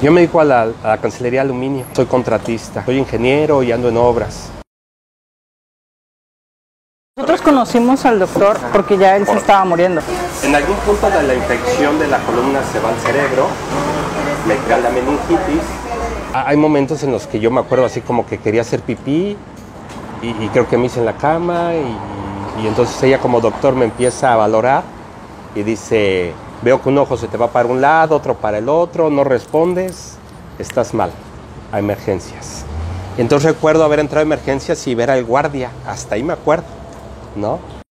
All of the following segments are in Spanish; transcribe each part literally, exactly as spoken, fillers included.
Yo me dedico a la, a la Cancillería Aluminio, soy contratista, soy ingeniero y ando en obras. Nosotros conocimos al doctor porque ya él se estaba muriendo. En algún punto de la infección de la columna se va al cerebro, me da la meningitis. Hay momentos en los que yo me acuerdo así como que quería hacer pipí y, y creo que me hice en la cama y, y entonces ella como doctor me empieza a valorar y dice, veo que un ojo se te va para un lado, otro para el otro, no respondes, estás mal, a emergencias. Y entonces recuerdo haber entrado a emergencias y ver al guardia, hasta ahí me acuerdo, ¿no?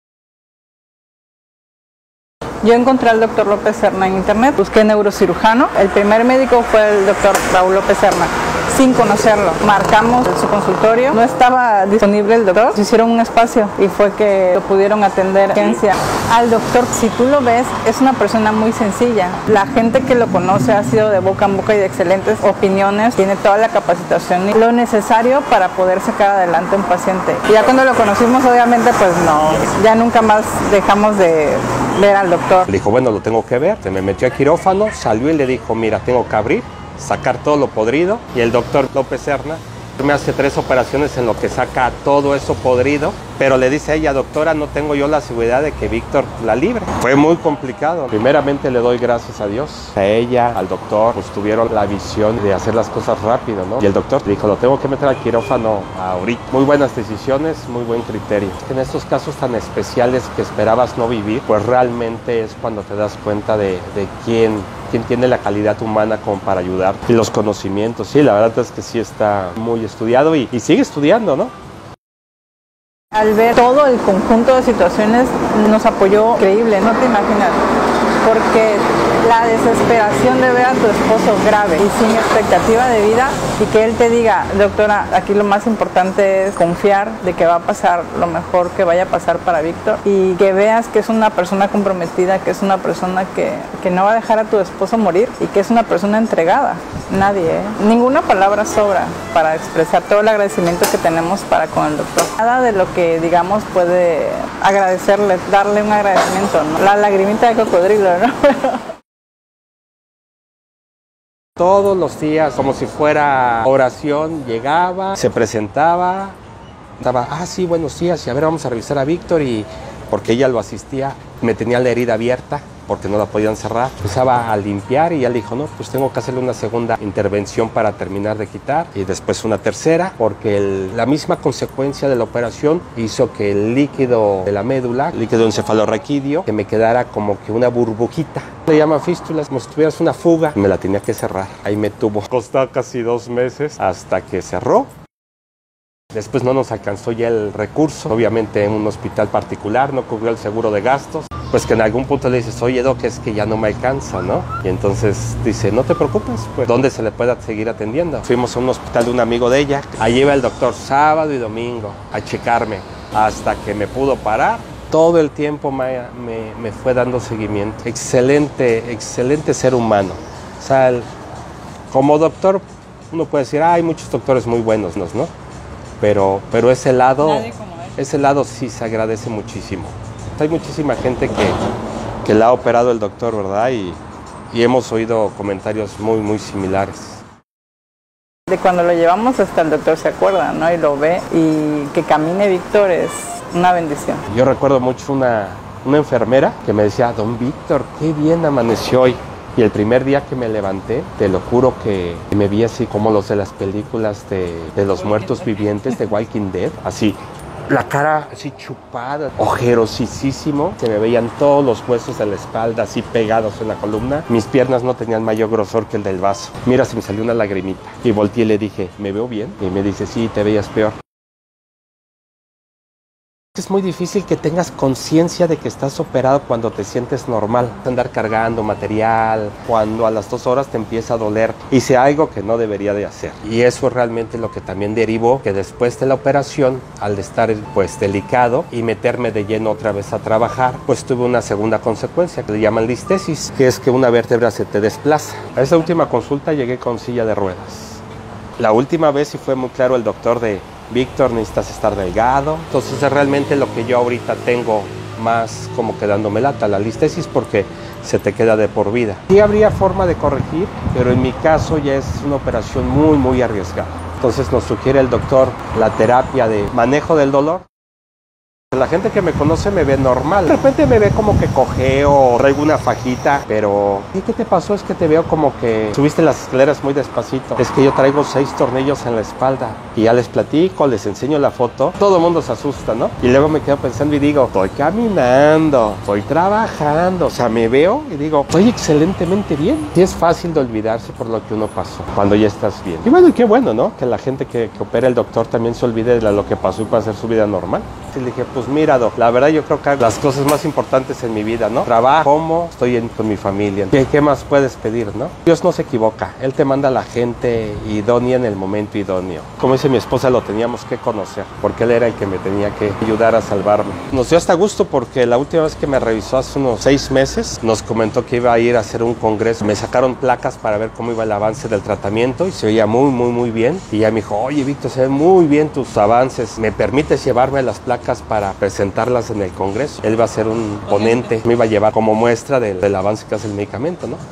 Yo encontré al doctor López Serna en internet, busqué neurocirujano. El primer médico fue el doctor Raúl López Serna, sin conocerlo. Marcamos su consultorio, no estaba disponible el doctor, se hicieron un espacio y fue que lo pudieron atender. Al doctor, si tú lo ves, es una persona muy sencilla. La gente que lo conoce ha sido de boca en boca y de excelentes opiniones, tiene toda la capacitación y lo necesario para poder sacar adelante a un paciente. Y ya cuando lo conocimos, obviamente, pues no, ya nunca más dejamos de ver al doctor. Le dijo, bueno, lo tengo que ver. Se me metió a quirófano, salió y le dijo, mira, tengo que abrir, sacar todo lo podrido. Y el doctor López Serna me hace tres operaciones en lo que saca todo eso podrido. Pero le dice a ella, doctora, no tengo yo la seguridad de que Víctor la libre. Fue muy complicado. Primeramente le doy gracias a Dios. A ella, al doctor, pues tuvieron la visión de hacer las cosas rápido, ¿no? Y el doctor dijo, lo tengo que meter al quirófano ahorita. Muy buenas decisiones, muy buen criterio. En estos casos tan especiales que esperabas no vivir, pues realmente es cuando te das cuenta de, de quién, quién tiene la calidad humana como para ayudar. Y los conocimientos, sí, la verdad es que sí está muy estudiado y, y sigue estudiando, ¿no? Al ver todo el conjunto de situaciones nos apoyó increíble, no te imaginas, porque la desesperación de ver a tu esposo grave y sin expectativa de vida y que él te diga, doctora, aquí lo más importante es confiar de que va a pasar lo mejor que vaya a pasar para Víctor y que veas que es una persona comprometida, que es una persona que, que no va a dejar a tu esposo morir y que es una persona entregada. Nadie, ¿eh? Ninguna palabra sobra para expresar todo el agradecimiento que tenemos para con el doctor. Nada de lo que digamos puede agradecerle, darle un agradecimiento, ¿no? La lagrimita de cocodrilo, ¿no? Todos los días, como si fuera oración, llegaba, se presentaba, estaba, ah, sí, buenos días, y a ver, vamos a revisar a Víctor, y porque ella lo asistía, me tenía la herida abierta, porque no la podían cerrar. Empezaba a limpiar y ya le dijo, no, pues tengo que hacerle una segunda intervención para terminar de quitar y después una tercera, porque el, la misma consecuencia de la operación hizo que el líquido de la médula, el líquido encefalorraquídeo, que me quedara como que una burbujita. Le llama fístulas, como si tuvieras una fuga. Me la tenía que cerrar. Ahí me tuvo. Costó casi dos meses hasta que cerró. Después no nos alcanzó ya el recurso, obviamente en un hospital particular, no cubrió el seguro de gastos, pues que en algún punto le dices, oye Doc, es que ya no me alcanza, ¿no? Y entonces dice, no te preocupes, pues, ¿dónde se le pueda seguir atendiendo? Fuimos a un hospital de un amigo de ella, allí iba el doctor sábado y domingo a checarme, hasta que me pudo parar. Todo el tiempo me, me, me fue dando seguimiento. Excelente, excelente ser humano. O sea, el, como doctor, uno puede decir, ah, hay muchos doctores muy buenos, ¿no? Pero, pero ese lado, ese lado sí se agradece muchísimo. Hay muchísima gente que, que la ha operado el doctor, ¿verdad? Y, y hemos oído comentarios muy, muy similares. De cuando lo llevamos hasta el doctor se acuerda, ¿no? Y lo ve, y que camine Víctor es una bendición. Yo recuerdo mucho una, una enfermera que me decía, don Víctor, qué bien amaneció hoy. Y el primer día que me levanté, te lo juro que me vi así como los de las películas de, de los muertos vivientes de Walking Dead, así, la cara así chupada, ojerosísimo, se me veían todos los huesos de la espalda así pegados en la columna, mis piernas no tenían mayor grosor que el del vaso. Mira, se me salió una lagrimita y volteé y le dije, ¿me veo bien? Y me dice, sí, te veías peor. Es muy difícil que tengas conciencia de que estás operado cuando te sientes normal. Andar cargando material, cuando a las dos horas te empieza a doler. Hice algo que no debería de hacer. Y eso es realmente lo que también derivó que después de la operación, al estar pues delicado y meterme de lleno otra vez a trabajar, pues tuve una segunda consecuencia que le llaman listesis, que es que una vértebra se te desplaza. A esa última consulta llegué con silla de ruedas. La última vez sí fue muy claro el doctor de Víctor, necesitas estar delgado. Entonces es realmente lo que yo ahorita tengo más como quedándome lata la listesis porque se te queda de por vida. Sí habría forma de corregir, pero en mi caso ya es una operación muy, muy arriesgada. Entonces nos sugiere el doctor la terapia de manejo del dolor. La gente que me conoce me ve normal. De repente me ve como que cojeo, traigo una fajita, pero ¿y qué te pasó? Es que te veo como que subiste las escaleras muy despacito. Es que yo traigo seis tornillos en la espalda. Y ya les platico, les enseño la foto. Todo el mundo se asusta, ¿no? Y luego me quedo pensando y digo, estoy caminando, estoy trabajando. O sea, me veo y digo, estoy excelentemente bien. Y es fácil de olvidarse por lo que uno pasó cuando ya estás bien. Y bueno, y qué bueno, ¿no? Que la gente que, que opera el doctor también se olvide de lo que pasó y pueda hacer su vida normal. Y le dije, pues mira, doc, la verdad yo creo que las cosas más importantes en mi vida, ¿no? Trabajo, como, estoy en, con mi familia. ¿Qué, ¿Qué más puedes pedir, no? Dios no se equivoca. Él te manda a la gente idónea en el momento idóneo. Como dice mi esposa, lo teníamos que conocer, porque él era el que me tenía que ayudar a salvarme. Nos dio hasta gusto porque la última vez que me revisó hace unos seis meses, nos comentó que iba a ir a hacer un congreso. Me sacaron placas para ver cómo iba el avance del tratamiento y se oía muy, muy, muy bien. Y ya me dijo, oye, Víctor, se ven muy bien tus avances. ¿Me permites llevarme las placas para presentarlas en el congreso? Él va a ser un ponente, me iba a llevar como muestra del, del avance que hace el medicamento, ¿no?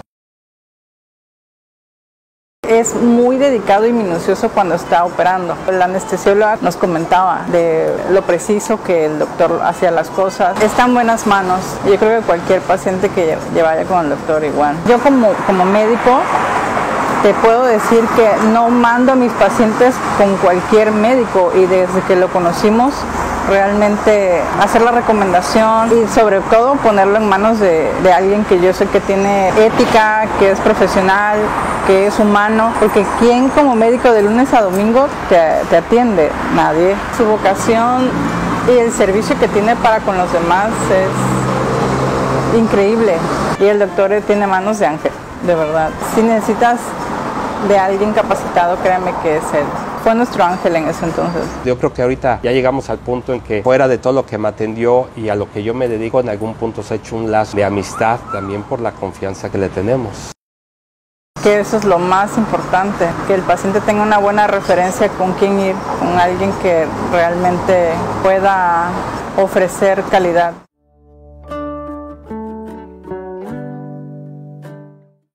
Es muy dedicado y minucioso cuando está operando. El anestesiólogo nos comentaba de lo preciso que el doctor hacía las cosas. Está en buenas manos. Yo creo que cualquier paciente que vaya con el doctor igual. Yo como, como médico te puedo decir que no mando a mis pacientes con cualquier médico y desde que lo conocimos realmente hacer la recomendación y sobre todo ponerlo en manos de, de alguien que yo sé que tiene ética, que es profesional, que es humano, porque ¿quién como médico de lunes a domingo te, te atiende? Nadie. Su vocación y el servicio que tiene para con los demás es increíble y el doctor tiene manos de ángel, de verdad. Si necesitas de alguien capacitado, créanme que es él. Fue nuestro ángel en ese entonces. Yo creo que ahorita ya llegamos al punto en que fuera de todo lo que me atendió y a lo que yo me dedico, en algún punto se ha hecho un lazo de amistad también por la confianza que le tenemos. Que eso es lo más importante, que el paciente tenga una buena referencia con quién ir, con alguien que realmente pueda ofrecer calidad.